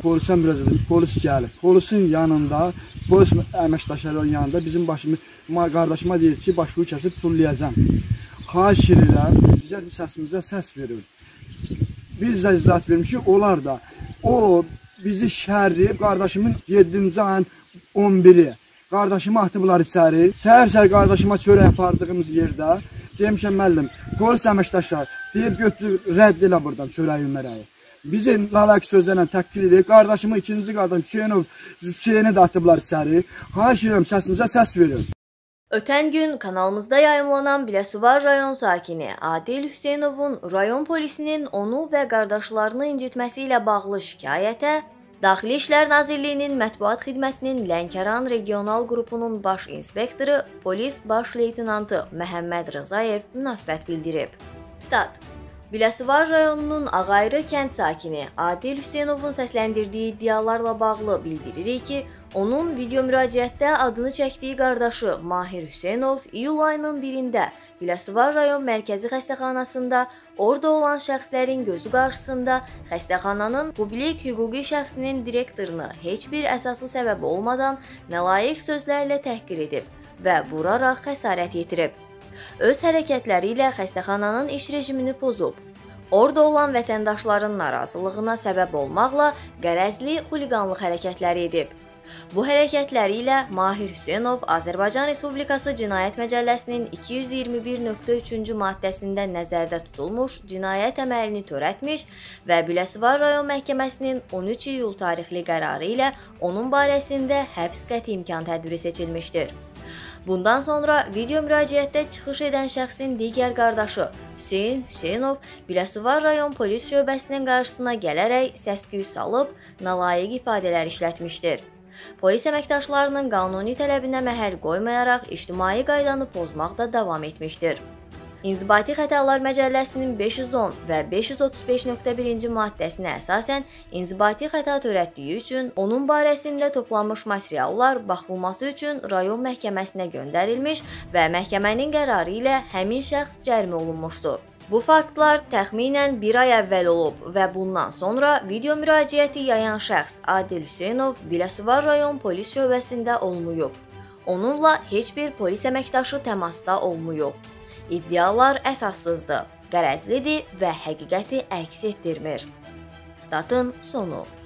polisə müraciət etdik, polis gəlib. Polisin yanında, polis əməkdaşlarının yanında bizim qardaşıma deyir ki, başını kəsib tullayacam. Xahiş edirəm, bizə səsimizə səs verin. Biz də izzat vermişik, onlar da. O bizi şərləyib, qardaşımın 7-ci ayın 11-i. Qardaşımı atıblar içəri. Səhər-səhər qardaşıma çörək apardığımız yerdə demişəm, müəllim, polis əməkdaşlar deyib götür, rədd elə buradan çörəyi ümərəyi. Bizi lalaki sözlərlə təqqil edir. Qardaşımı, ikinci qardaşım Hüseyni də atıblar içəri. Xahiş edirəm, səsimizə səs verin. Ötən gün kanalımızda yayımlanan Biləsuvar rayon sakini Adil Hüseynovun rayon polisinin onu və qardaşlarını incitməsi ilə bağlı şikayətə Daxili İşlər Nazirliyinin Mətbuat Xidmətinin Lənkəran Regional Qrupunun baş inspektoru, polis baş leytinantı Məhəmməd Rızayev münasibət bildirib. Stat. Biləsuvar rayonunun Ağayrı kənd sakini Adil Hüseynovun səsləndirdiyi iddialarla bağlı bildiririk ki, onun video müraciətdə adını çəkdiyi qardaşı Mahir Hüseynov iyul ayının 1-də Biləsuvar rayon mərkəzi xəstəxanasında orada olan şəxslərin gözü qarşısında xəstəxananın publik hüquqi şəxsinin direktorunu heç bir əsaslı səbəb olmadan nalayiq sözlərlə təhqir edib və vuraraq xəsarət yetirib. Öz hərəkətləri ilə xəstəxananın iş rejimini pozub. Orada olan vətəndaşların narazılığına səbəb olmaqla qərəzli xuliqanlıq hərəkətləri edib. Bu hərəkətləri ilə Mahir Hüseynov Azərbaycan Respublikası Cinayət Məcəlləsinin 221.3-cü maddəsində nəzərdə tutulmuş cinayət əməlini törətmiş və Biləsuvar rayon məhkəməsinin 13 iyul tarixli qərarı ilə onun barəsində həbs qəti imkan tədbiri seçilmişdir. Bundan sonra video müraciətdə çıxış edən şəxsin digər qardaşı Hüseyn Hüseynov Biləsuvar rayon polis şöbəsinin qarşısına gələrək səs-küy salıb, nalayiq ifadələr işlətmişdir. Polis əməkdaşlarının qanuni tələbinə məhəl qoymayaraq ictimai qaydanı pozmaqda davam etmişdir. İnzibati Xətalar Məcəlləsinin 510 və 535.1-ci maddəsinə əsasən inzibati xəta törətdiyi üçün onun barəsində toplanmış materiallar baxılması üçün rayon məhkəməsinə göndərilmiş və məhkəmənin qərarı ilə həmin şəxs cərimə olunmuşdur. Bu faktlar təxminən bir ay əvvəl olub və bundan sonra video müraciəti yayan şəxs Adil Hüseynov Biləsuvar rayon polis şöbəsində olmayıb. Onunla heç bir polis əməkdaşı təmasda olmayıb. İddialar əsassızdır, qərəzlidir və həqiqəti əks etdirmir. Statın sonu.